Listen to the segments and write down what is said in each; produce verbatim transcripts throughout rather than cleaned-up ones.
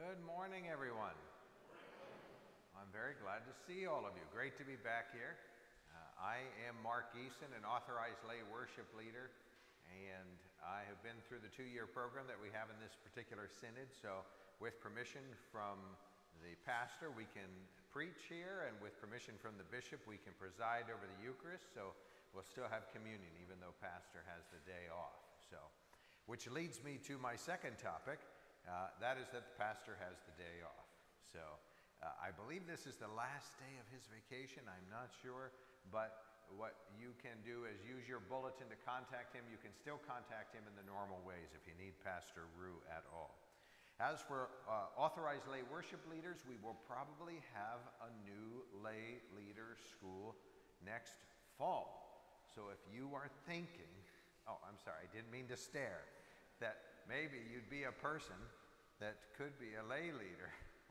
Good morning, everyone. I'm very glad to see all of you. Great to be back here. Uh, I am Mark Geeson, an authorized lay worship leader, and I have been through the two-year program that we have in this particular synod. So with permission from the pastor, we can preach here, and with permission from the bishop, we can preside over the Eucharist. So we'll still have communion, even though pastor has the day off. So, which leads me to my second topic. Uh, that is that the pastor has the day off. So uh, I believe this is the last day of his vacation. I'm not sure, but what you can do is use your bulletin to contact him. You can still contact him in the normal ways if you need Pastor Rue at all. As for uh, authorized lay worship leaders, we will probably have a new lay leader school next fall. So if you are thinking, oh, I'm sorry, I didn't mean to stare, that maybe you'd be a person that could be a lay leader.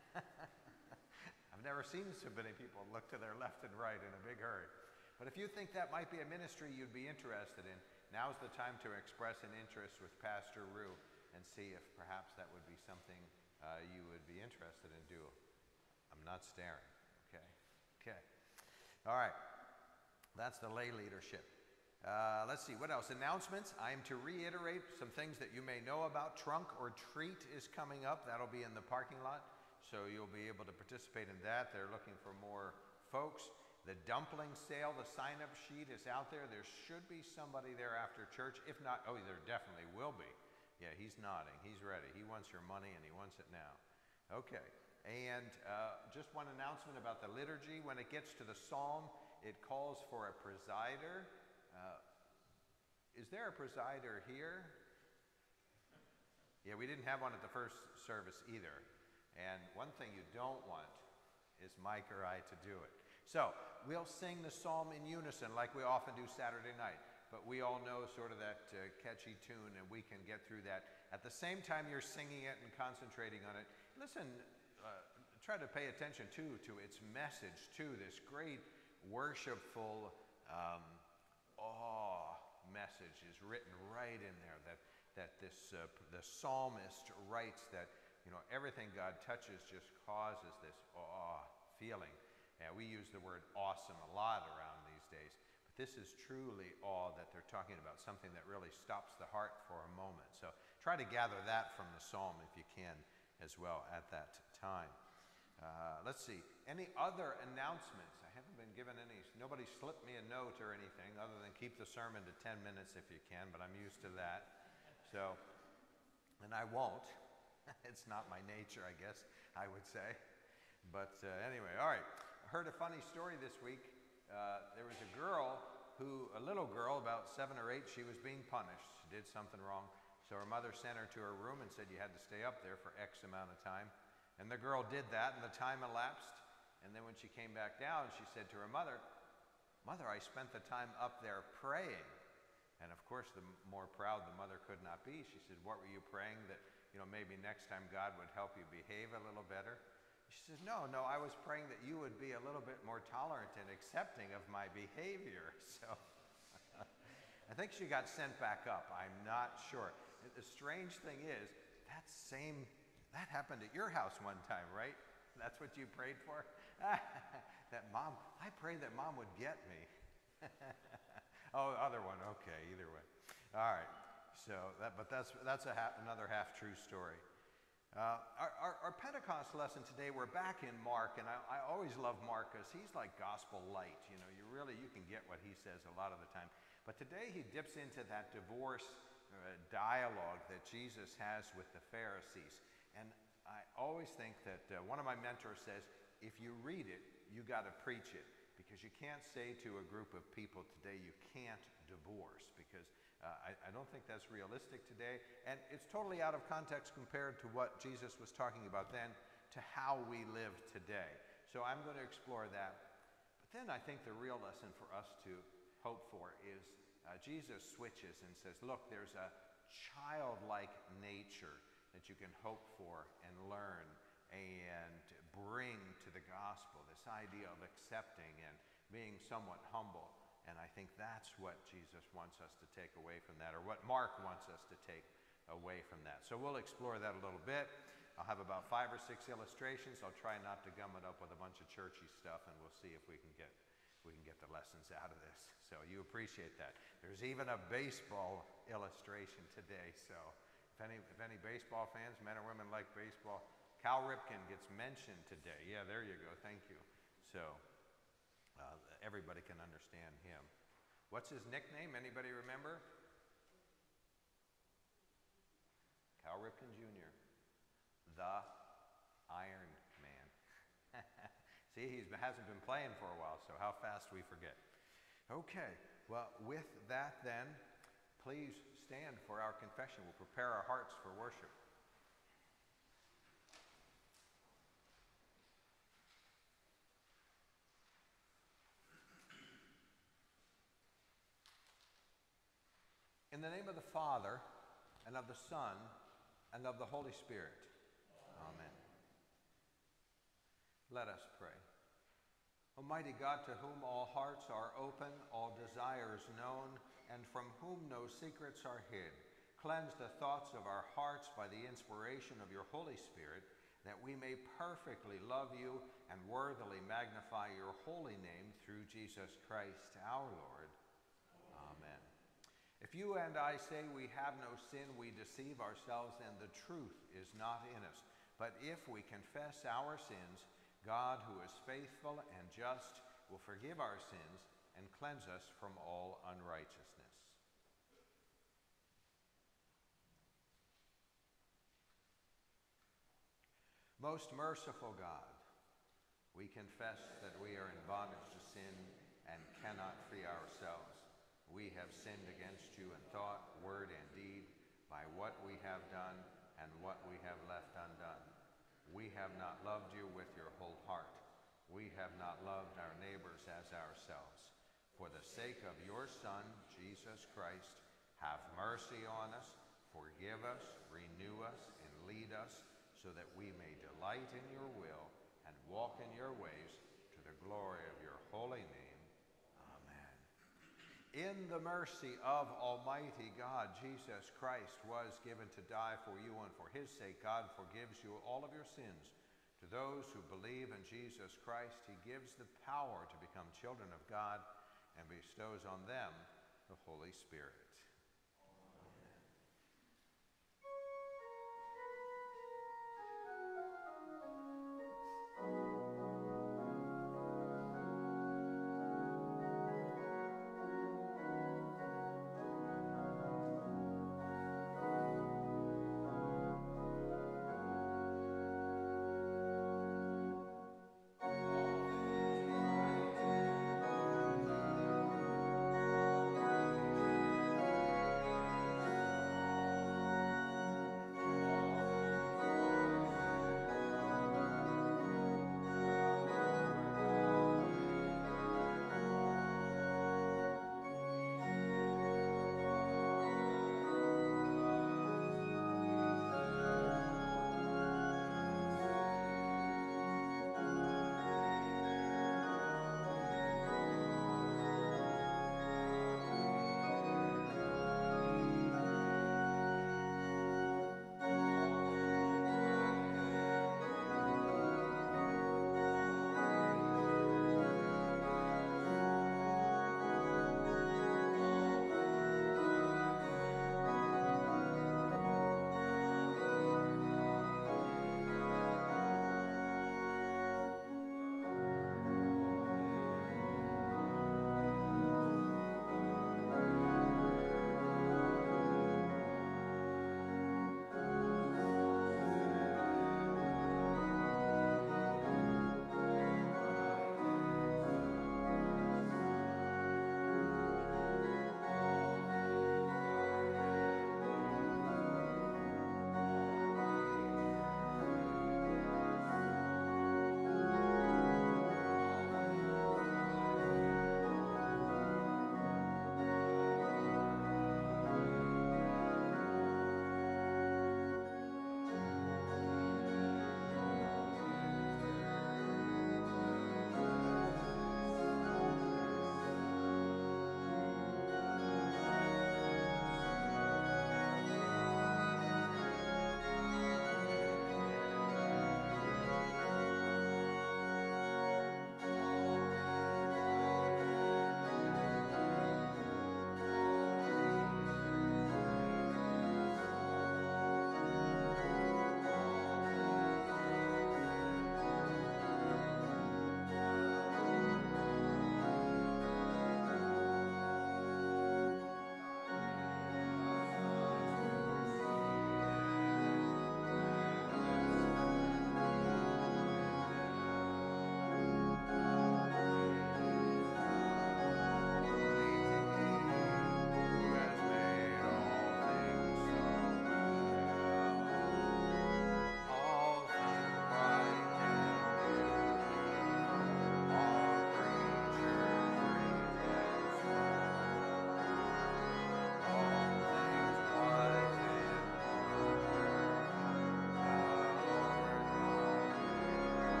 I've never seen so many people look to their left and right in a big hurry. But if you think that might be a ministry you'd be interested in, now's the time to express an interest with Pastor Rue and see if perhaps that would be something uh, you would be interested in doing. I'm not staring, okay? Okay. All right. That's the lay leadership. Uh, let's see, what else? Announcements. I am to reiterate some things that you may know about. Trunk or Treat is coming up. That'll be in the parking lot, so you'll be able to participate in that. They're looking for more folks. The dumpling sale, the sign-up sheet is out there. There should be somebody there after church. If not, oh, there definitely will be. Yeah, he's nodding. He's ready. He wants your money, and he wants it now. Okay. And uh, just one announcement about the liturgy. When it gets to the psalm, it calls for a presider. Uh, is there a presider here? Yeah, we didn't have one at the first service either. And one thing you don't want is Mike or I to do it. So we'll sing the psalm in unison like we often do Saturday night. But we all know sort of that uh, catchy tune, and we can get through that. At the same time you're singing it and concentrating on it, listen, uh, try to pay attention too to its message too, this great worshipful um, awe message is written right in there, that that this uh, the psalmist writes that, you know, everything God touches just causes this awe feeling. And we use the word awesome a lot around these days, but this is truly awe that they're talking about, something that really stops the heart for a moment. So try to gather that from the psalm if you can as well at that time. Uh, let's see, any other announcements? I haven't been given any, nobody slipped me a note or anything other than keep the sermon to ten minutes if you can, but I'm used to that. So, and I won't. It's not my nature, I guess, I would say. But uh, anyway, all right. I heard a funny story this week. Uh, there was a girl who, a little girl, about seven or eight, she was being punished. She did something wrong. So her mother sent her to her room and said you had to stay up there for X amount of time. And the girl did that, and the time elapsed. And then when she came back down, she said to her mother, "Mother, I spent the time up there praying." And of course, the more proud the mother could not be. She said, "What were you praying? That, you know, maybe next time God would help you behave a little better?" She says, no, no, I was praying that you would be a little bit more tolerant and accepting of my behavior. So I think she got sent back up. I'm not sure. The strange thing is, that same, that happened at your house one time, right? That's what you prayed for? That mom, I prayed that mom would get me. Oh, other one, okay, either way. All right, so, that, but that's, that's a half, another half-true story. Uh, our, our, our Pentecost lesson today, we're back in Mark, and I, I always love Mark because he's like gospel light. You know, you really, you can get what he says a lot of the time. But today he dips into that divorce uh, dialogue that Jesus has with the Pharisees. And I always think that uh, one of my mentors says, if you read it, you got to preach it. Because you can't say to a group of people today, you can't divorce, because uh, I, I don't think that's realistic today. And it's totally out of context compared to what Jesus was talking about then to how we live today. So I'm going to explore that. But then I think the real lesson for us to hope for is uh, Jesus switches and says, look, there's a childlike nature that you can hope for and learn and bring to the gospel, this idea of accepting and being somewhat humble. And I think that's what Jesus wants us to take away from that, or what Mark wants us to take away from that. So we'll explore that a little bit. I'll have about five or six illustrations. I'll try not to gum it up with a bunch of churchy stuff, and we'll see if we can get we can get the lessons out of this. So you appreciate that. There's even a baseball illustration today. So if any if any baseball fans, men or women, like baseball, Cal Ripken gets mentioned today. Yeah, there you go. Thank you. So uh, everybody can understand him. What's his nickname? Anybody remember? Cal Ripken Junior The Iron Man. See, he hasn't been playing for a while, so how fast we forget. Okay, well, with that then, please stand for our confession. We'll prepare our hearts for worship. In the name of the Father, and of the Son, and of the Holy Spirit. Amen. Let us pray. Almighty God, to whom all hearts are open, all desires known, and from whom no secrets are hid, cleanse the thoughts of our hearts by the inspiration of your Holy Spirit, that we may perfectly love you and worthily magnify your holy name through Jesus Christ our Lord. Amen. If you and I say we have no sin, we deceive ourselves, and the truth is not in us. But if we confess our sins, God, who is faithful and just, will forgive our sins and cleanse us from all unrighteousness. Most merciful God, we confess that we are in bondage to sin and cannot free ourselves. We have sinned against you in thought, word, and deed, by what we have done and what we have left undone. We have not loved you with your whole heart. We have not loved our neighbors as ourselves. For the sake of your Son, Jesus Christ, have mercy on us, forgive us, renew us, and lead us, so that we may delight in your will and walk in your ways to the glory of your holy name. Amen. In the mercy of Almighty God, Jesus Christ was given to die for you, and for his sake God forgives you all of your sins. To those who believe in Jesus Christ, he gives the power to become children of God and bestows on them the Holy Spirit.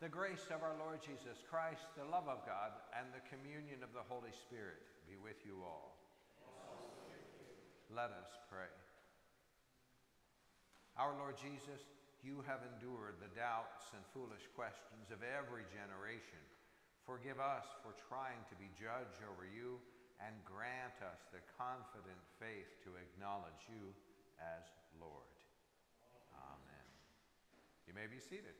the grace of our Lord Jesus Christ, the love of God, and the communion of the Holy Spirit be with you all. Let us pray. Our Lord Jesus, you have endured the doubts and foolish questions of every generation. Forgive us for trying to be judge over you, and grant us the confident faith to acknowledge you as Lord. Amen. You may be seated.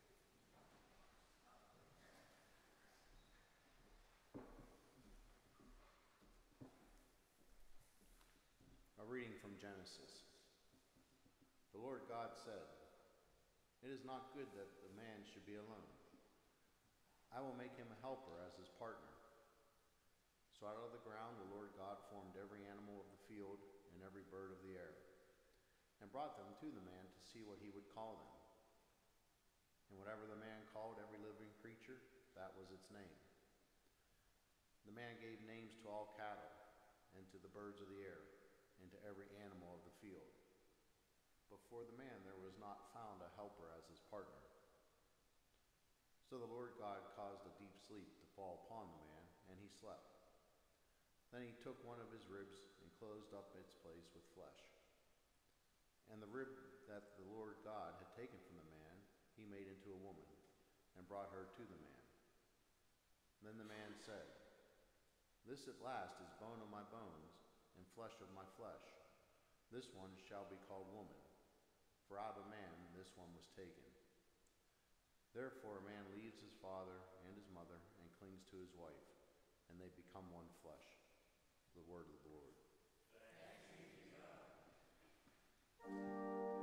A reading from Genesis. The Lord God said, "It is not good that the man should be alone. I will make him a helper as his partner." So out of the ground the Lord God formed every animal of the field and every bird of the air, and brought them to the man to see what he would call them. And whatever the man called every living creature, that was its name. The man gave names to all cattle, and to the birds of the air, and to every animal of the field. But for the man there was not found a helper as his partner. So the Lord God caused a deep sleep to fall upon the man, and he slept. Then he took one of his ribs and closed up its place with flesh. And the rib that the Lord God had taken from the man, he made into a woman, and brought her to the man. Then the man said, "This at last is bone of my bones, and flesh of my flesh. This one shall be called woman, for out of man this one was taken." Therefore a man leaves his father and his mother, and clings to his wife, and they become one flesh. The word of the Lord. Thanks be to God.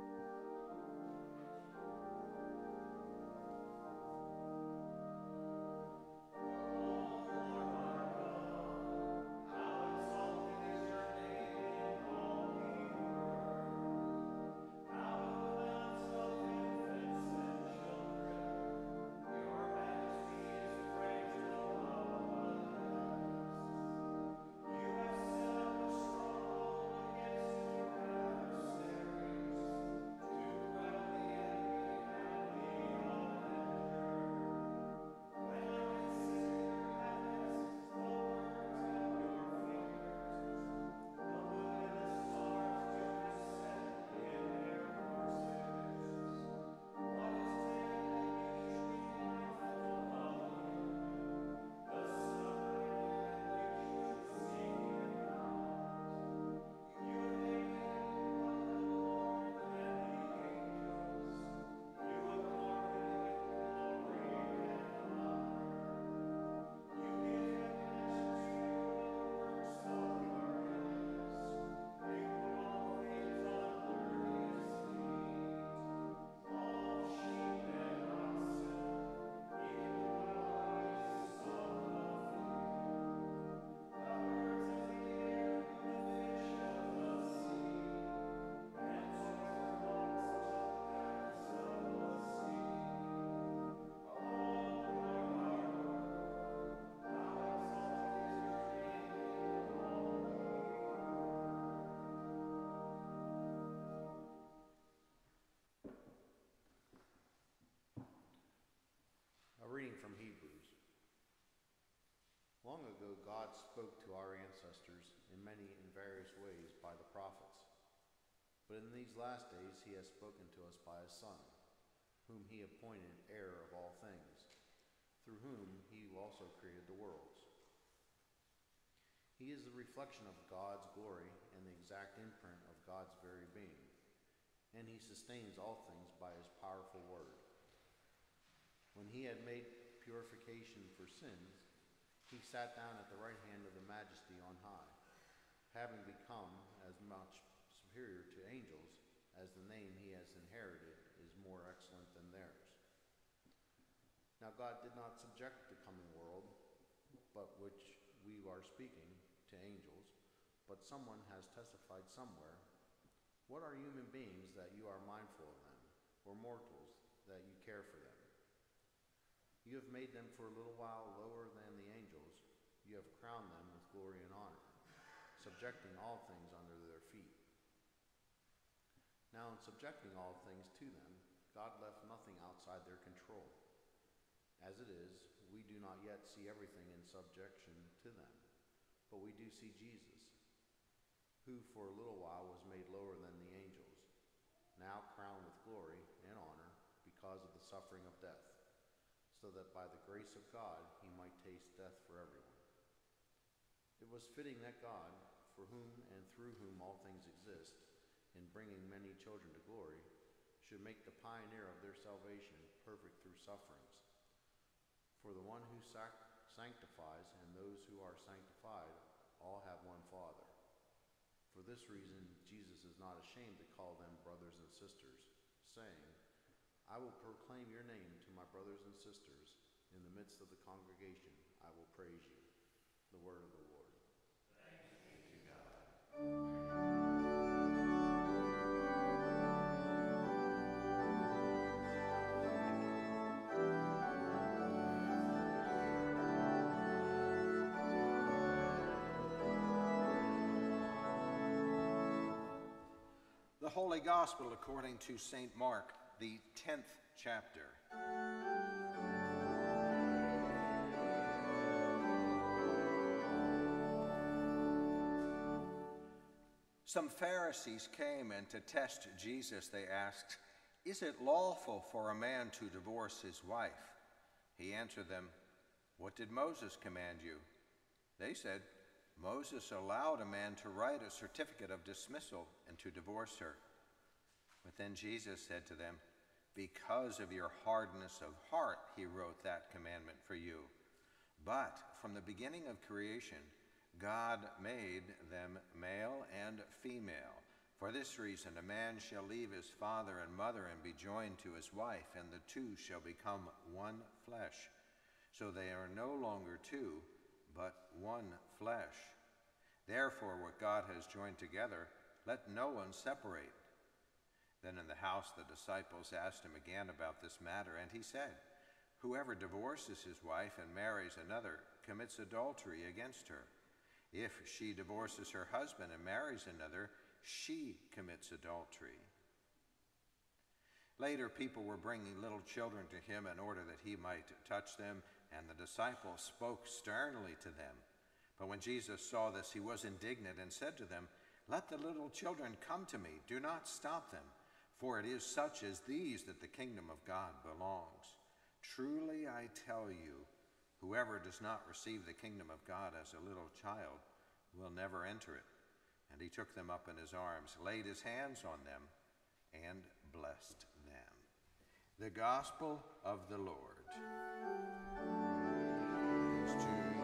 Reading from Hebrews. Long ago God spoke to our ancestors in many and various ways by the prophets. But in these last days he has spoken to us by his Son, whom he appointed heir of all things, through whom he also created the worlds. He is the reflection of God's glory and the exact imprint of God's very being, and he sustains all things by his powerful word. When he had made purification for sins, he sat down at the right hand of the Majesty on high, having become as much superior to angels as the name he has inherited is more excellent than theirs. Now God did not subject the coming world, but which we are speaking, to angels, but someone has testified somewhere, "What are human beings that you are mindful of them, or mortals that you care for them? You have made them for a little while lower than the angels. You have crowned them with glory and honor, subjecting all things under their feet." Now in subjecting all things to them, God left nothing outside their control. As it is, we do not yet see everything in subjection to them, but we do see Jesus, who for a little while was made lower than the angels, now crowned with glory and honor because of the suffering of death, so that by the grace of God he might taste death for everyone. It was fitting that God, for whom and through whom all things exist, in bringing many children to glory, should make the pioneer of their salvation perfect through sufferings. For the one who sac- sanctifies and those who are sanctified all have one Father. For this reason, Jesus is not ashamed to call them brothers and sisters, saying, I will proclaim your name to my brothers and sisters. In the midst of the congregation, I will praise you. The word of the Lord. Thanks be to God. The Holy Gospel according to Saint Mark, the tenth chapter. Some Pharisees came, and to test Jesus they asked, "Is it lawful for a man to divorce his wife?" He answered them, "What did Moses command you?" They said, "Moses allowed a man to write a certificate of dismissal and to divorce her." But then Jesus said to them, "Because of your hardness of heart, he wrote that commandment for you. But from the beginning of creation, God made them male and female. For this reason, a man shall leave his father and mother and be joined to his wife, and the two shall become one flesh. So they are no longer two, but one flesh. Therefore, what God has joined together, let no one separate." Then in the house the disciples asked him again about this matter, and he said, "Whoever divorces his wife and marries another commits adultery against her. If she divorces her husband and marries another, she commits adultery." Later, people were bringing little children to him in order that he might touch them, and the disciples spoke sternly to them. But when Jesus saw this, he was indignant and said to them, "Let the little children come to me. Do not stop them, for it is such as these that the kingdom of God belongs. Truly I tell you, whoever does not receive the kingdom of God as a little child will never enter it." And he took them up in his arms, laid his hands on them, and blessed them. The Gospel of the Lord. Praise to you.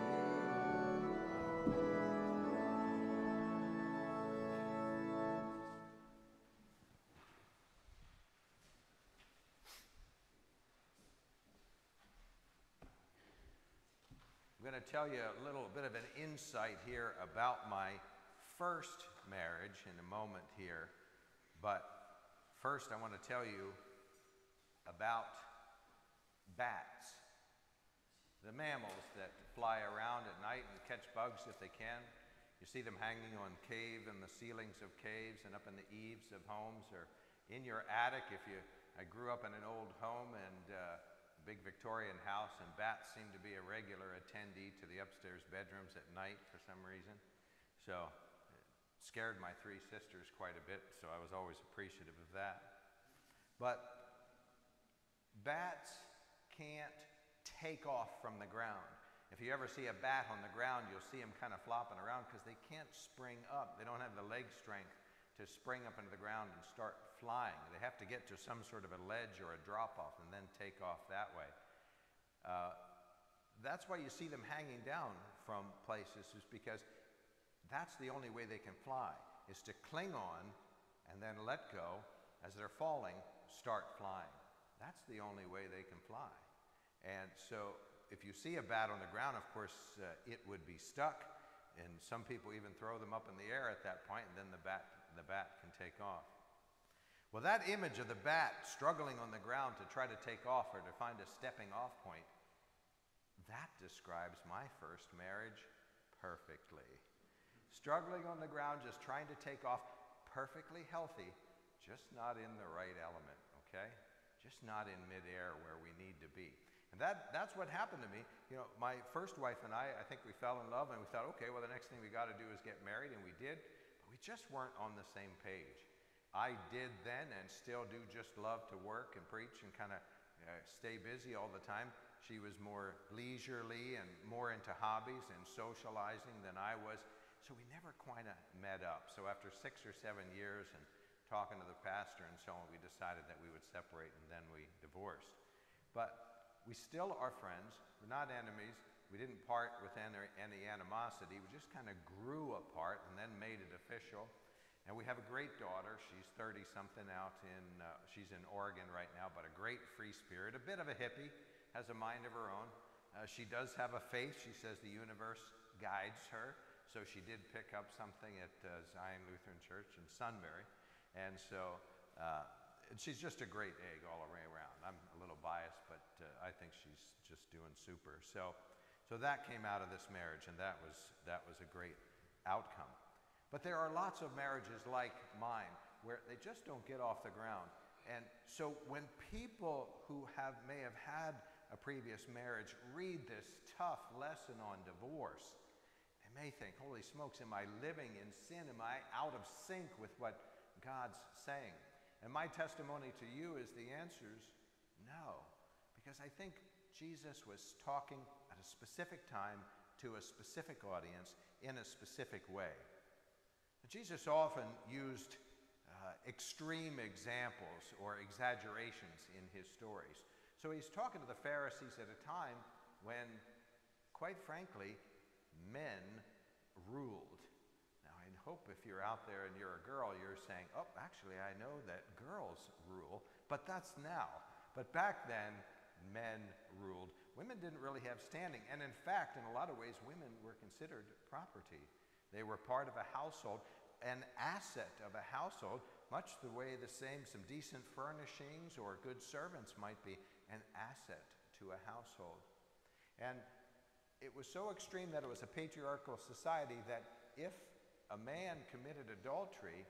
I'm going to tell you a little bit of an insight here about my first marriage in a moment here. But first I want to tell you about bats, the mammals that fly around at night and catch bugs if they can. You see them hanging on cave and the ceilings of caves and up in the eaves of homes or in your attic. If you, I grew up in an old home and uh, big Victorian house, and bats seem to be a regular attendee to the upstairs bedrooms at night for some reason. So it scared my three sisters quite a bit, so I was always appreciative of that. But bats can't take off from the ground. If you ever see a bat on the ground, you'll see them kind of flopping around because they can't spring up. They don't have the leg strength to spring up into the ground and start flying. They have to get to some sort of a ledge or a drop-off and then take off that way. Uh, that's why you see them hanging down from places, is because that's the only way they can fly, is to cling on and then let go as they're falling, start flying. That's the only way they can fly. And so if you see a bat on the ground, of course, uh, it would be stuck, and some people even throw them up in the air at that point, and then the bat, the bat can take off. Well, that image of the bat struggling on the ground to try to take off or to find a stepping off point, that describes my first marriage perfectly. Struggling on the ground, just trying to take off, perfectly healthy, just not in the right element, okay? Just not in midair where we need to be. And that, that's what happened to me. You know, my first wife and I, I think we fell in love and we thought, okay, well, the next thing we got to do is get married, and we did. But we just weren't on the same page. I did then and still do just love to work and preach and kind of uh, stay busy all the time. She was more leisurely and more into hobbies and socializing than I was. So we never quite uh, met up. So after six or seven years and talking to the pastor and so on, we decided that we would separate, and then we divorced. But we still are friends. We're not enemies. We didn't part with any, any animosity. We just kind of grew apart and then made it official. And we have a great daughter. She's thirty-something out in, uh, she's in Oregon right now, but a great free spirit, a bit of a hippie, has a mind of her own. Uh, she does have a faith. She says the universe guides her. So she did pick up something at uh, Zion Lutheran Church in Sunbury. And so uh, she's just a great egg all the way around. I'm a little biased, but uh, I think she's just doing super. So, so that came out of this marriage, and that was, that was a great outcome. But there are lots of marriages like mine where they just don't get off the ground. And so when people who have, may have had a previous marriage read this tough lesson on divorce, they may think, holy smokes, am I living in sin? Am I out of sync with what God's saying? And my testimony to you is the answer is no. Because I think Jesus was talking at a specific time to a specific audience in a specific way. Jesus often used uh, extreme examples or exaggerations in his stories. So he's talking to the Pharisees at a time when, quite frankly, men ruled. Now, I hope if you're out there and you're a girl, you're saying, oh, actually, I know that girls rule, but that's now. But back then, men ruled. Women didn't really have standing. And in fact, in a lot of ways, women were considered property. They were part of a household, an asset of a household, much the way the same some decent furnishings or good servants might be an asset to a household. And it was so extreme that it was a patriarchal society that if a man committed adultery,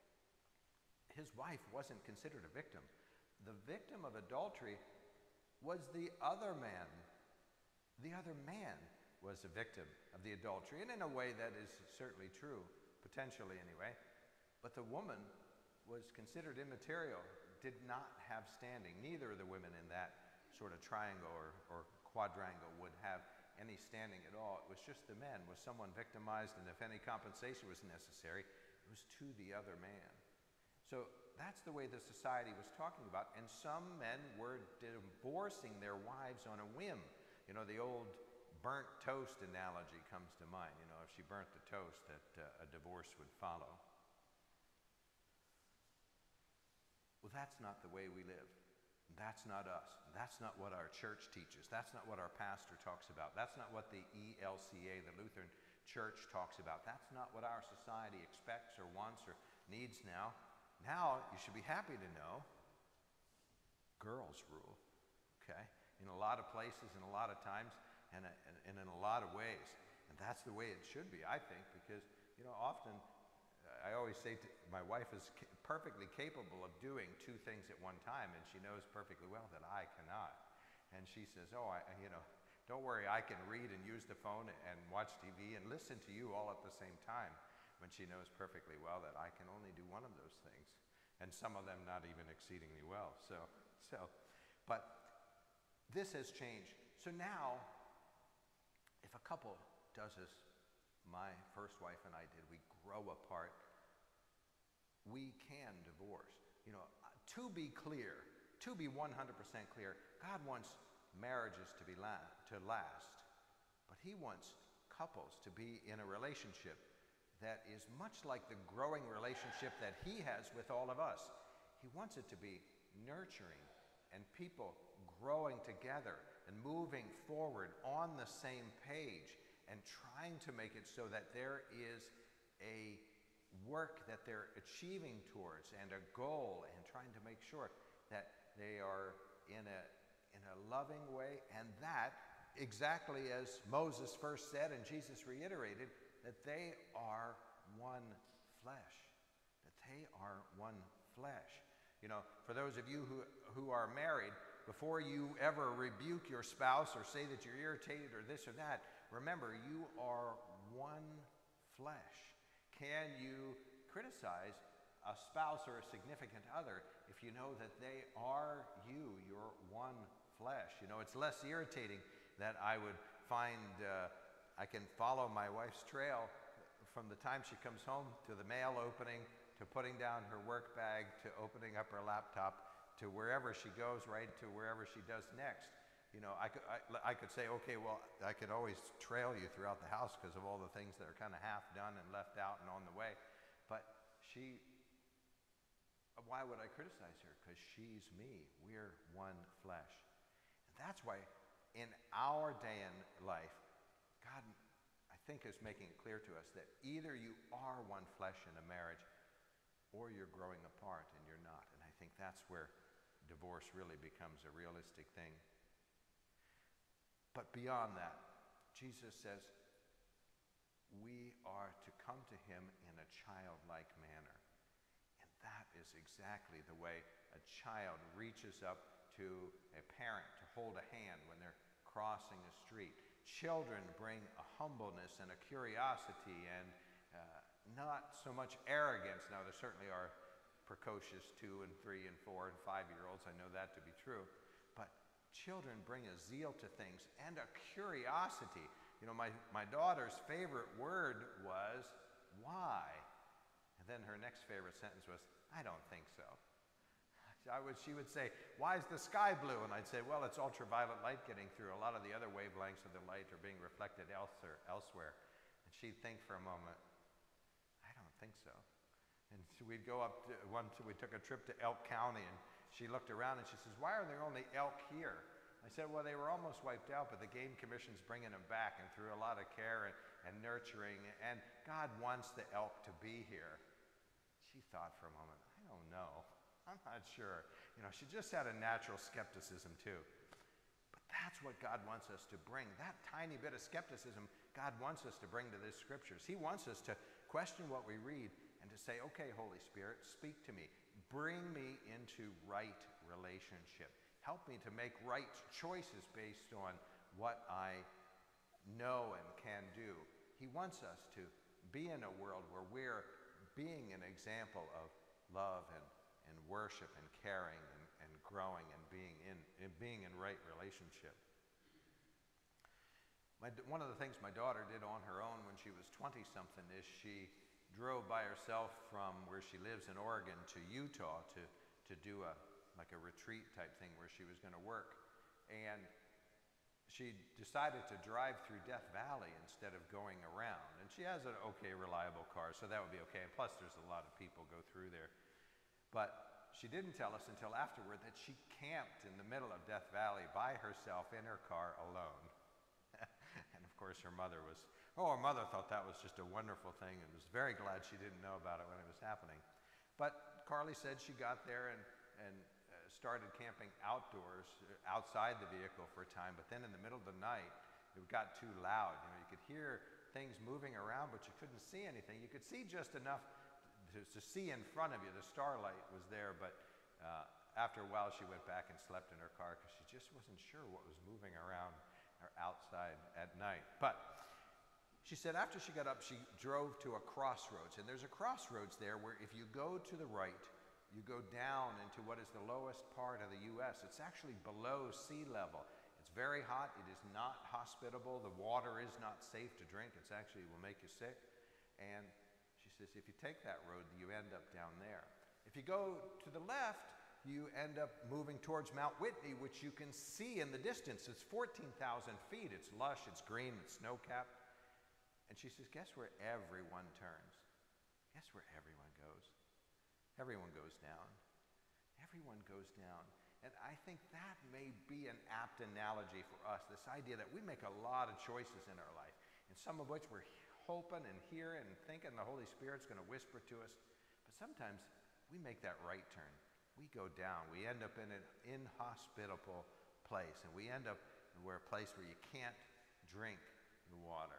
his wife wasn't considered a victim. The victim of adultery was the other man. The other man was a victim of the adultery, and in a way that is certainly true, potentially anyway. But the woman was considered immaterial, did not have standing. Neither of the women in that sort of triangle or, or quadrangle would have any standing at all. It was just the men. Was someone victimized, and if any compensation was necessary, it was to the other man. So that's the way the society was talking about, and some men were divorcing their wives on a whim. You know, the old burnt toast analogy comes to mind. You know, if she burnt the toast, that uh, a divorce would follow. Well, that's not the way we live. That's not us. That's not what our church teaches. That's not what our pastor talks about. That's not what the E L C A, the Lutheran Church, talks about. That's not what our society expects or wants or needs now. Now, you should be happy to know, girls rule, okay? In a lot of places, in a lot of times, and, a, and, and in a lot of ways. And that's the way it should be, I think, because, you know, often, uh, I always say to, my wife is ca- perfectly capable of doing two things at one time, and she knows perfectly well that I cannot. And she says, oh, I, you know, don't worry, I can read and use the phone and watch T V and listen to you all at the same time, when she knows perfectly well that I can only do one of those things, and some of them not even exceedingly well. So, so, but this has changed. So now, if a couple does as my first wife and I did, we grow apart, we can divorce. You know, to be clear, to be one hundred percent clear, God wants marriages to be la- to last, but he wants couples to be in a relationship that is much like the growing relationship that he has with all of us. He wants it to be nurturing and people growing together and moving forward on the same page and trying to make it so that there is a work that they're achieving towards and a goal, and trying to make sure that they are in a, in a loving way, and that, exactly as Moses first said and Jesus reiterated, that they are one flesh, that they are one flesh. You know, for those of you who, who are married, before you ever rebuke your spouse or say that you're irritated or this or that, remember, you are one flesh. Can you criticize a spouse or a significant other if you know that they are you, you're one flesh? You know, it's less irritating that I would find uh, I can follow my wife's trail from the time she comes home to the mail opening, to putting down her work bag, to opening up her laptop, to wherever she goes, right to wherever she does next. You know, I could, I, I could say, okay, well, I could always trail you throughout the house because of all the things that are kind of half done and left out and on the way. But she, why would I criticize her? Because she's me. We're one flesh. And that's why in our day and life, God, I think, is making it clear to us that either you are one flesh in a marriage or you're growing apart and you're not. And I think that's where divorce really becomes a realistic thing. But beyond that, Jesus says we are to come to him in a childlike manner. And that is exactly the way a child reaches up to a parent to hold a hand when they're crossing a street. Children bring a humbleness and a curiosity and uh, not so much arrogance. Now, there certainly are precocious two and three and four and five-year-olds. I know that to be true. But children bring a zeal to things and a curiosity. You know, my, my daughter's favorite word was, why? And then her next favorite sentence was, I don't think so. I would, she would say, why is the sky blue? And I'd say, well, it's ultraviolet light getting through. A lot of the other wavelengths of the light are being reflected elsewhere. elsewhere. And she'd think for a moment, I don't think so. And so we'd go up to, once we took a trip to Elk County, and she looked around and she says, why are there only elk here? I said, well, they were almost wiped out, but the Game Commission's bringing them back, and through a lot of care and, and nurturing, and God wants the elk to be here. She thought for a moment, I don't know. I'm not sure. You know, she just had a natural skepticism too. But that's what God wants us to bring. That tiny bit of skepticism God wants us to bring to these scriptures. He wants us to question what we read and to say, okay, Holy Spirit, speak to me. Bring me into right relationship. Help me to make right choices based on what I know and can do. He wants us to be in a world where we're being an example of love and and worship and caring and, and growing and being in, in being in right relationship. My, one of the things my daughter did on her own when she was twenty-something is she drove by herself from where she lives in Oregon to Utah to, to do a like a retreat type thing where she was going to work. And she decided to drive through Death Valley instead of going around. And she has an okay, reliable car, so that would be okay. And plus, there's a lot of people go through there. But she didn't tell us until afterward that she camped in the middle of Death Valley by herself in her car alone. And of course her mother was, oh, her mother thought that was just a wonderful thing and was very glad she didn't know about it when it was happening. But Carly said she got there and, and uh, started camping outdoors, uh, outside the vehicle for a time, but then in the middle of the night, it got too loud. You know, you could hear things moving around, but you couldn't see anything. You could see just enough To, to see in front of you. The starlight was there, but uh, after a while she went back and slept in her car because she just wasn't sure what was moving around or outside at night. But she said after she got up, she drove to a crossroads, and there's a crossroads there where if you go to the right, you go down into what is the lowest part of the U S It's actually below sea level. It's very hot. It is not hospitable. The water is not safe to drink. It's actually will make you sick. And she says, if you take that road, you end up down there. If you go to the left, you end up moving towards Mount Whitney, which you can see in the distance. It's fourteen thousand feet. It's lush, it's green, it's snow-capped. And she says, guess where everyone turns? Guess where everyone goes? Everyone goes down. Everyone goes down. And I think that may be an apt analogy for us, this idea that we make a lot of choices in our life, and some of which we're hoping and hearing and thinking the Holy Spirit's going to whisper to us. But sometimes we make that right turn. We go down. We end up in an inhospitable place, and we end up in where a place where you can't drink the water.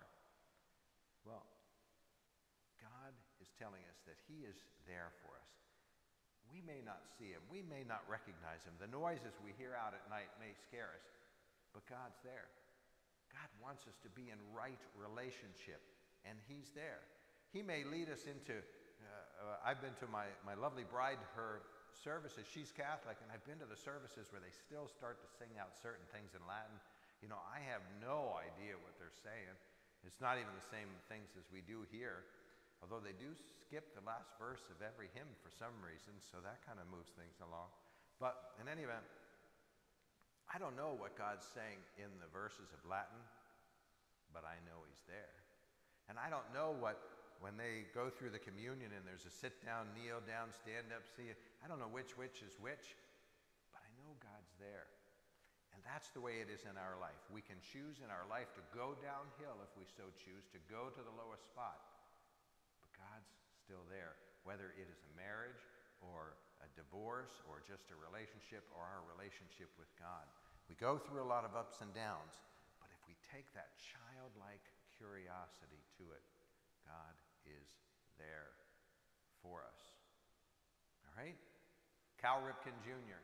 Well, God is telling us that he is there for us. We may not see him. We may not recognize him. The noises we hear out at night may scare us, but God's there. God wants us to be in right relationship, and he's there. He may lead us into, uh, uh, I've been to my, my lovely bride, her services. She's Catholic, and I've been to the services where they still start to sing out certain things in Latin. You know, I have no idea what they're saying. It's not even the same things as we do here, although they do skip the last verse of every hymn for some reason, so that kind of moves things along. But in any event, I don't know what God's saying in the verses of Latin, but I know he's there. And I don't know what, when they go through the communion and there's a sit down, kneel down, stand up, see it, I don't know which which is which, but I know God's there. And that's the way it is in our life. We can choose in our life to go downhill if we so choose, to go to the lowest spot. But God's still there, whether it is a marriage or a divorce or just a relationship or our relationship with God. We go through a lot of ups and downs, but if we take that childlike curiosity to it, God is there for us. All right? Cal Ripken Junior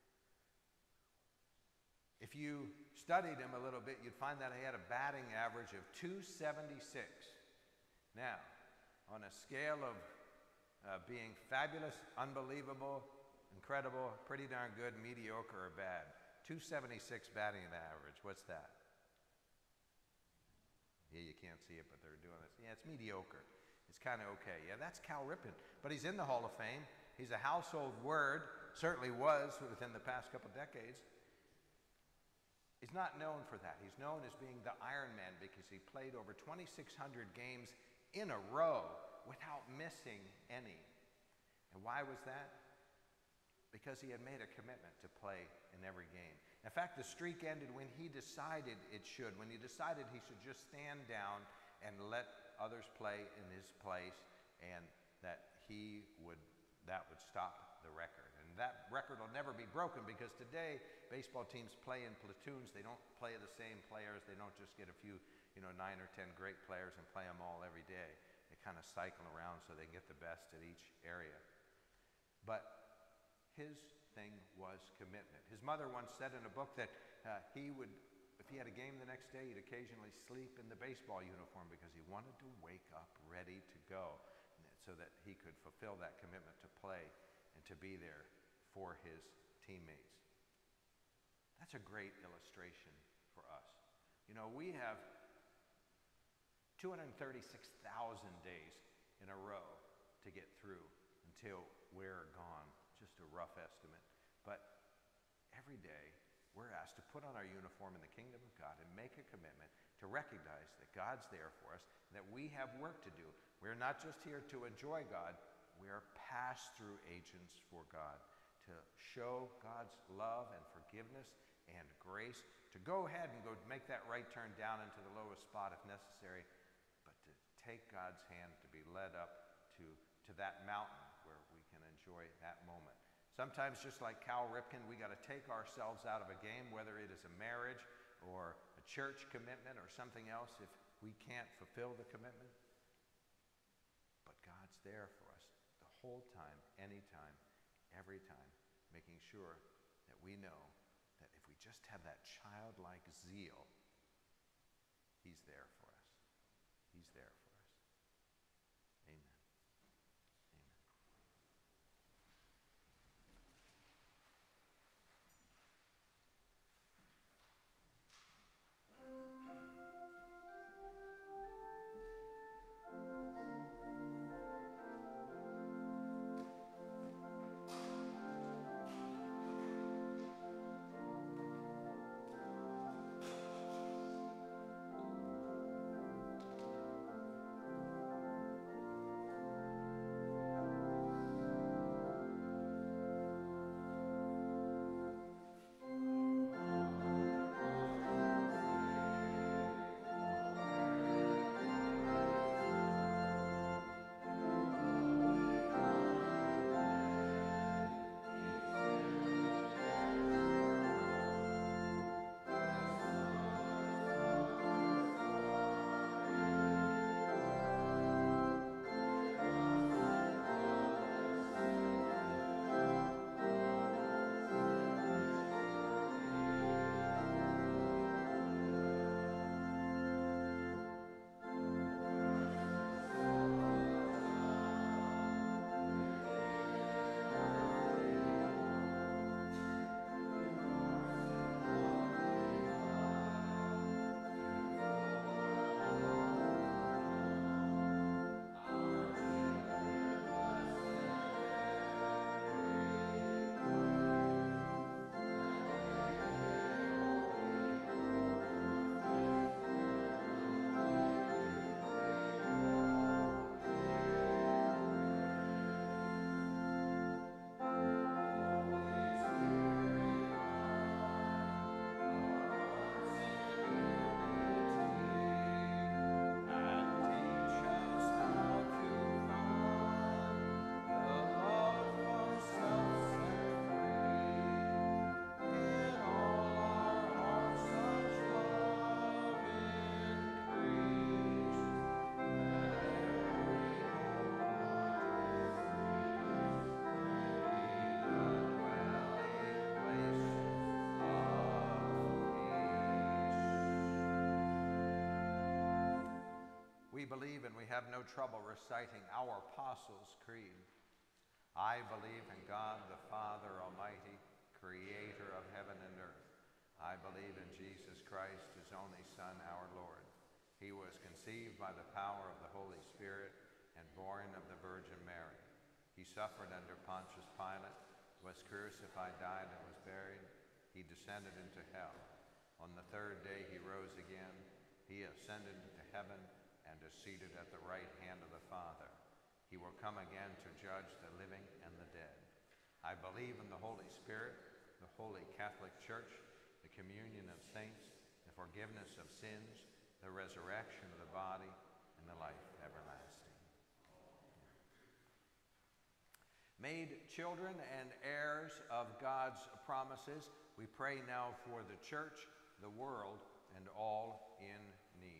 If you studied him a little bit, you'd find that he had a batting average of two seventy-six. Now, on a scale of uh, being fabulous, unbelievable, incredible, pretty darn good, mediocre, or bad, two seventy-six batting average, what's that? Yeah, you can't see it, but they're doing this. Yeah, it's mediocre. It's kind of okay. Yeah, that's Cal Ripken. But he's in the Hall of Fame. He's a household word, certainly was within the past couple decades. He's not known for that. He's known as being the Iron Man because he played over twenty-six hundred games in a row without missing any. And why was that? Because he had made a commitment to play in every game. In fact, the streak ended when he decided it should, when he decided he should just stand down and let others play in his place, and that he would, that would stop the record. And that record will never be broken because today baseball teams play in platoons. They don't play the same players. They don't just get a few, you know, nine or ten great players and play them all every day. They kind of cycle around so they can get the best at each area. But his thing was commitment. His mother once said in a book that uh, he would, if he had a game the next day, he'd occasionally sleep in the baseball uniform because he wanted to wake up ready to go so that he could fulfill that commitment to play and to be there for his teammates. That's a great illustration for us. You know, we have two hundred thirty-six thousand days in a row to get through until we're gone. Just a rough estimate. But every day we're asked to put on our uniform in the kingdom of God and make a commitment to recognize that God's there for us, that we have work to do. We're not just here to enjoy God, we are pass-through agents for God, to show God's love and forgiveness and grace, to go ahead and go make that right turn down into the lowest spot if necessary, but to take God's hand to be led up to, to that mountain where we can enjoy that moment. Sometimes, just like Cal Ripken, we got to take ourselves out of a game, whether it is a marriage or a church commitment or something else, if we can't fulfill the commitment. But God's there for us the whole time, anytime, every time, making sure that we know that if we just have that childlike zeal, he's there for us. He's there for us. Amen. Amen. We believe and we have no trouble reciting our Apostles' Creed. I believe in God the Father Almighty, creator of heaven and earth. I believe in Jesus Christ, his only Son, our Lord. He was conceived by the power of the Holy Spirit and born of the Virgin Mary. He suffered under Pontius Pilate, was crucified, died, and was buried. He descended into hell. On the third day he rose again. He ascended into heaven and is seated at the right hand of the Father. He will come again to judge the living and the dead. I believe in the Holy Spirit, the Holy Catholic Church, the communion of saints, the forgiveness of sins, the resurrection of the body, and the life everlasting. Made children and heirs of God's promises, we pray now for the church, the world, and all in need.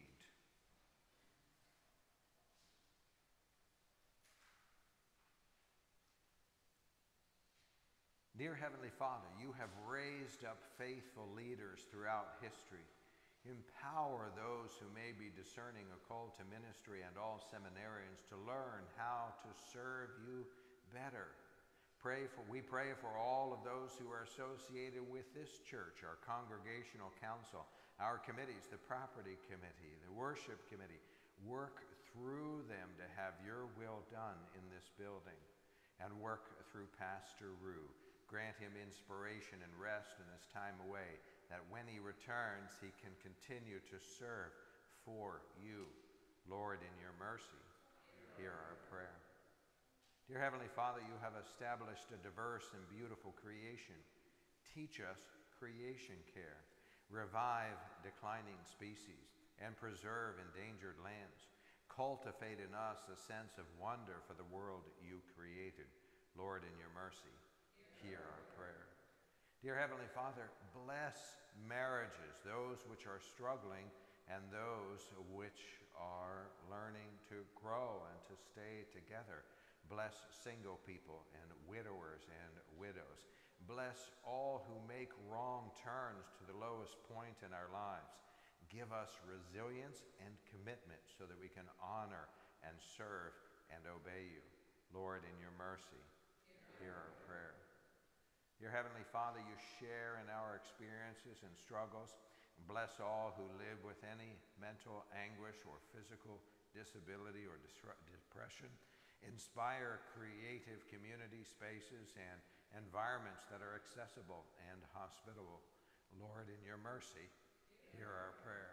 Dear Heavenly Father, you have raised up faithful leaders throughout history. Empower those who may be discerning a call to ministry and all seminarians to learn how to serve you better. Pray for, we pray for all of those who are associated with this church, our congregational council, our committees, the property committee, the worship committee. Work through them to have your will done in this building, and work through Pastor Rue. Grant him inspiration and rest in his time away, that when he returns, he can continue to serve for you. Lord, in your mercy, hear our prayer. Dear Heavenly Father, you have established a diverse and beautiful creation. Teach us creation care. Revive declining species and preserve endangered lands. Cultivate in us a sense of wonder for the world you created. Lord, in your mercy, hear our prayer. Dear Heavenly Father, bless marriages, those which are struggling and those which are learning to grow and to stay together. Bless single people and widowers and widows. Bless all who make wrong turns to the lowest point in our lives. Give us resilience and commitment so that we can honor and serve and obey you. Lord, in your mercy, hear our prayer. Dear Heavenly Father, you share in our experiences and struggles. Bless all who live with any mental anguish or physical disability or depression. Inspire creative community spaces and environments that are accessible and hospitable. Lord, in your mercy, hear our prayer.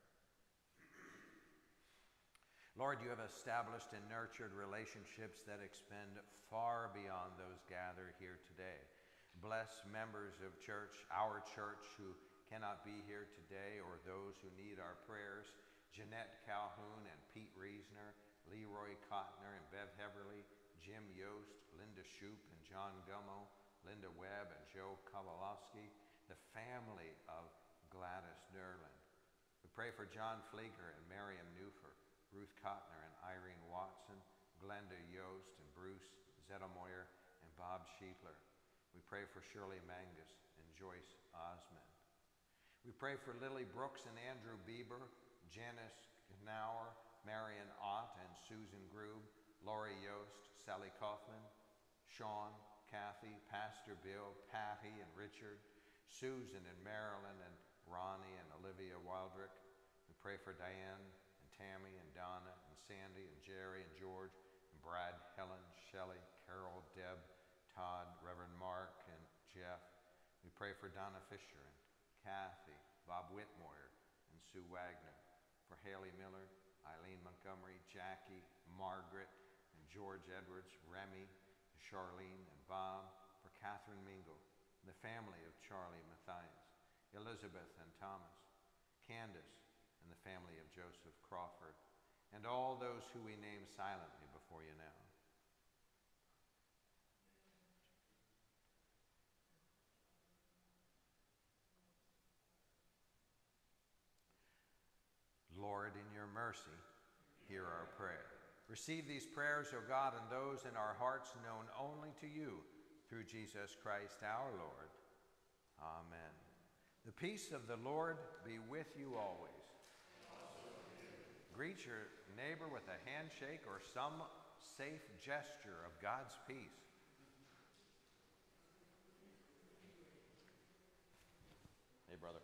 Lord, you have established and nurtured relationships that extend far beyond those gathered here today. Bless members of church, our church, who cannot be here today, or those who need our prayers. Jeanette Calhoun and Pete Reesner, Leroy Kottner and Bev Heverly, Jim Yost, Linda Shoup and John Gummo, Linda Webb and Joe Kowalowski, the family of Gladys Nerland. We pray for John Fleeger and Miriam Newfer, Ruth Kottner and Irene Watson, Glenda Yost and Bruce Zettelmoyer and Bob Schiefler. We pray for Shirley Mangus and Joyce Osmond. We pray for Lily Brooks and Andrew Bieber, Janice Knauer, Marion Ott and Susan Grube, Laurie Yost, Sally Kaufman, Sean, Kathy, Pastor Bill, Patty and Richard, Susan and Marilyn and Ronnie and Olivia Wildrick. We pray for Diane and Tammy and Donna and Sandy and Jerry and George and Brad, Helen, Shelley, Carol, Deb, Todd, Reverend Mark and Jeff. We pray for Donna Fisher and Kathy, Bob Whitmore and Sue Wagner, for Haley Miller, Eileen Montgomery, Jackie, Margaret and George Edwards, Remy, Charlene and Bob, for Catherine Mingle, and the family of Charlie Matthias, Elizabeth and Thomas, Candace and the family of Joseph Crawford, and all those who we name silently before you now. Lord, in your mercy, hear our prayer. Receive these prayers, O God, and those in our hearts known only to you, through Jesus Christ our Lord. Amen. The peace of the Lord be with you always. Greet your neighbor with a handshake or some safe gesture of God's peace. Hey, brother.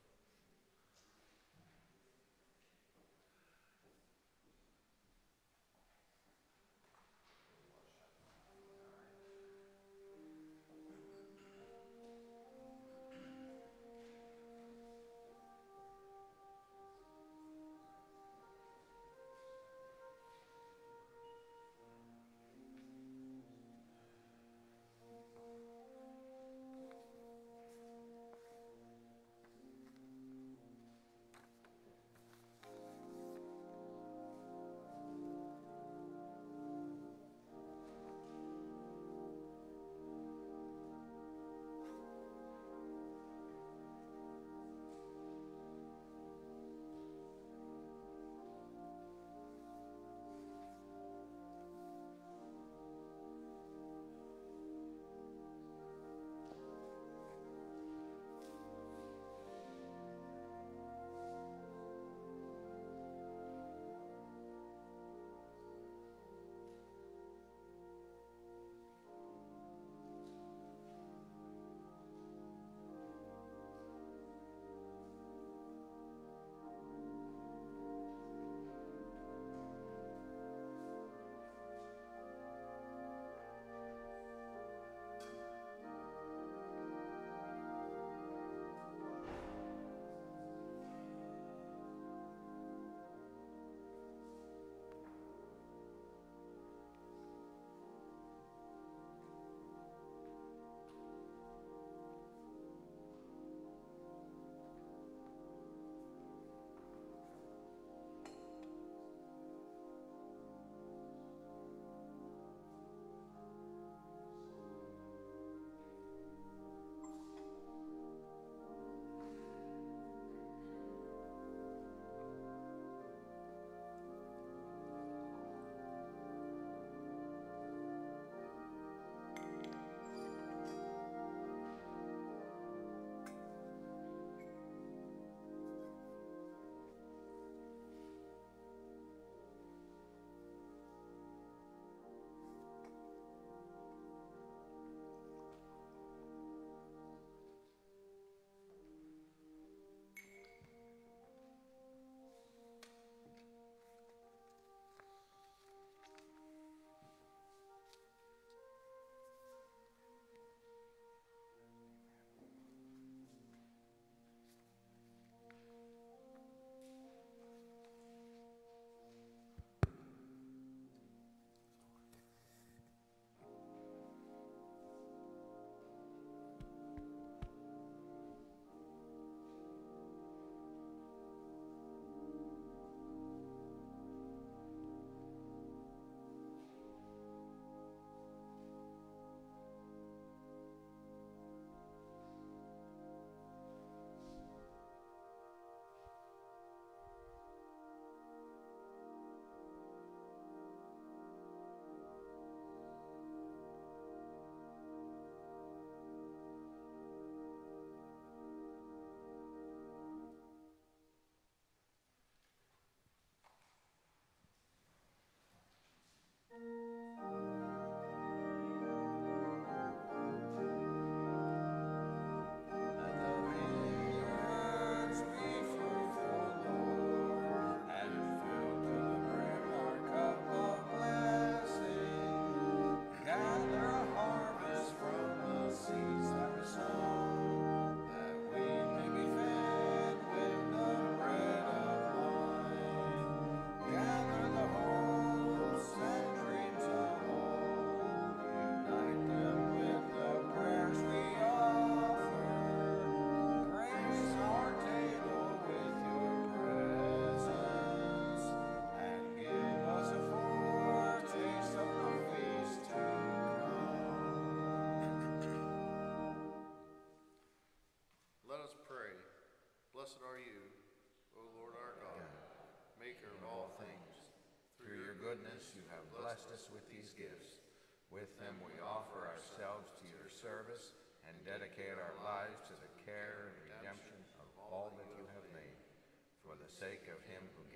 Blessed are you, O Lord our God, maker of all things. Through your goodness you have blessed us with these gifts. With them we offer ourselves to your service and dedicate our lives to the care and redemption of all that you have made. For the sake of him who gave himself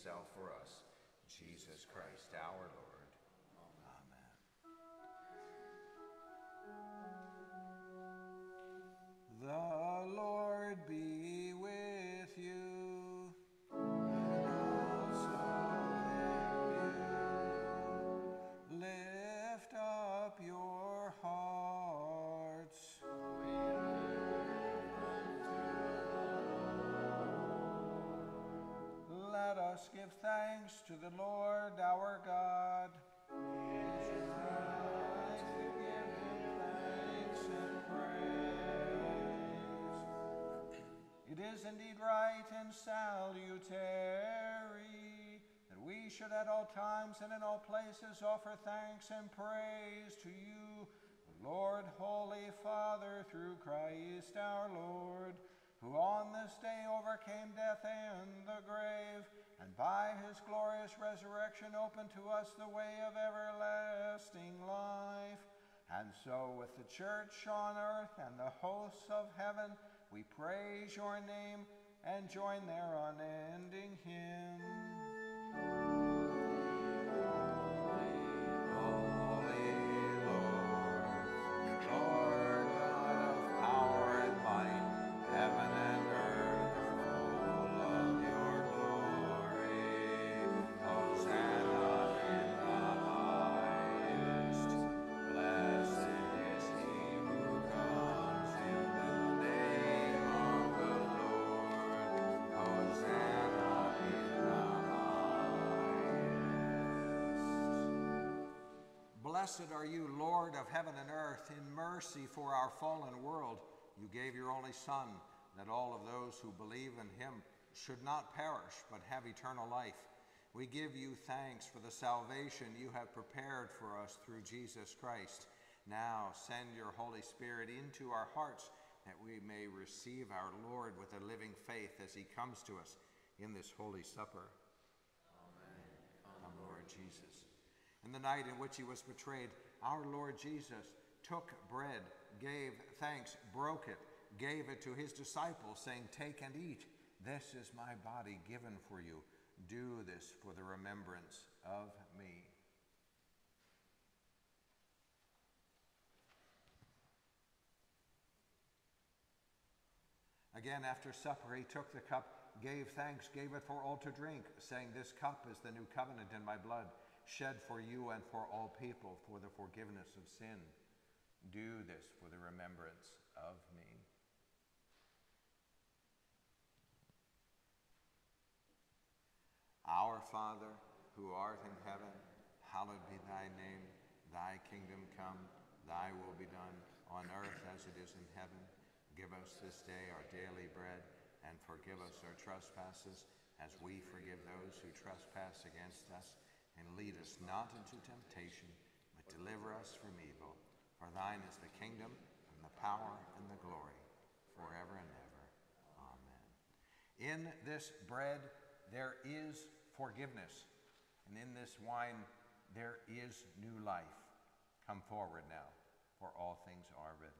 himself for us, Jesus Christ our Lord. Amen. The Lord be with you. And also with you. Lift up your hearts. Let us give thanks to the Lord our God. It is right to give him thanks and praise. It is indeed right and salutary that we should at all times and in all places offer thanks and praise to you, the Lord, Holy Father, through Christ our Lord, who on this day overcame death and the grave, and by his glorious resurrection opened to us the way of everlasting life. And so with the church on earth and the hosts of heaven, we praise your name and join their unending hymn. Blessed are you, Lord of heaven and earth. In mercy for our fallen world, you gave your only Son, that all of those who believe in him should not perish, but have eternal life. We give you thanks for the salvation you have prepared for us through Jesus Christ. Now send your Holy Spirit into our hearts, that we may receive our Lord with a living faith as he comes to us in this holy supper. Amen. Come, Lord Jesus. In the night in which he was betrayed, our Lord Jesus took bread, gave thanks, broke it, gave it to his disciples, saying, "Take and eat. This is my body given for you. Do this for the remembrance of me." Again, after supper, he took the cup, gave thanks, gave it for all to drink, saying, "This cup is the new covenant in my blood, shed for you and for all people for the forgiveness of sin. Do this for the remembrance of me." Our Father, who art in heaven, hallowed be thy name. Thy kingdom come, thy will be done, on earth as it is in heaven. Give us this day our daily bread, and forgive us our trespasses, as we forgive those who trespass against us. And lead us not into temptation, but deliver us from evil. For thine is the kingdom, and the power, and the glory, forever and ever. Amen. In this bread there is forgiveness, and in this wine there is new life. Come forward now, for all things are ready.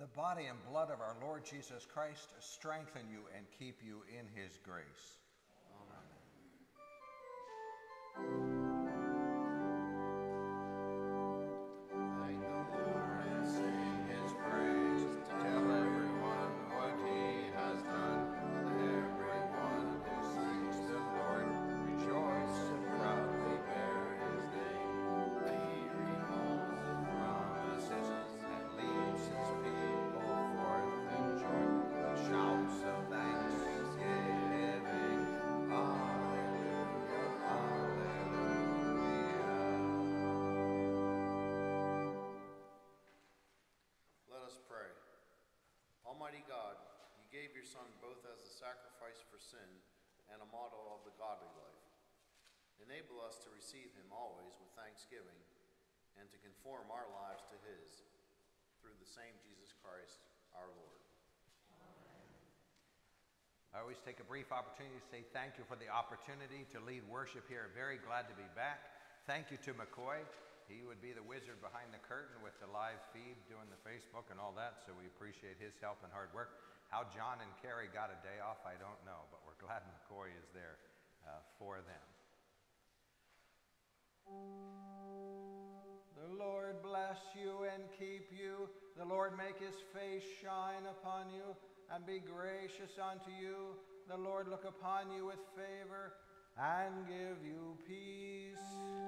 the body and blood of our Lord Jesus Christ strengthen you and keep you in his grace. Thank the Lord and sing his praise. Tell everyone what he has done. Everyone who seeks the Lord rejoice and proudly bear his name. He recalls the promises and leads his people forth in joy with shouts of thanksgiving. Hallelujah, hallelujah. Let us pray. Almighty God, you gave your Son both as a sacrifice for sin and a model of the godly life. Enable us to receive him always with thanksgiving and to conform our lives to his, through the same Jesus Christ, our Lord. I always take a brief opportunity to say thank you for the opportunity to lead worship here. Very glad to be back. Thank you to McCoy. He would be the wizard behind the curtain with the live feed, doing the Facebook and all that, so we appreciate his help and hard work. How John and Carrie got a day off, I don't know, but we're glad McCoy is there uh, for them. The Lord bless you and keep you. The Lord make his face shine upon you and be gracious unto you. The Lord look upon you with favor and give you peace.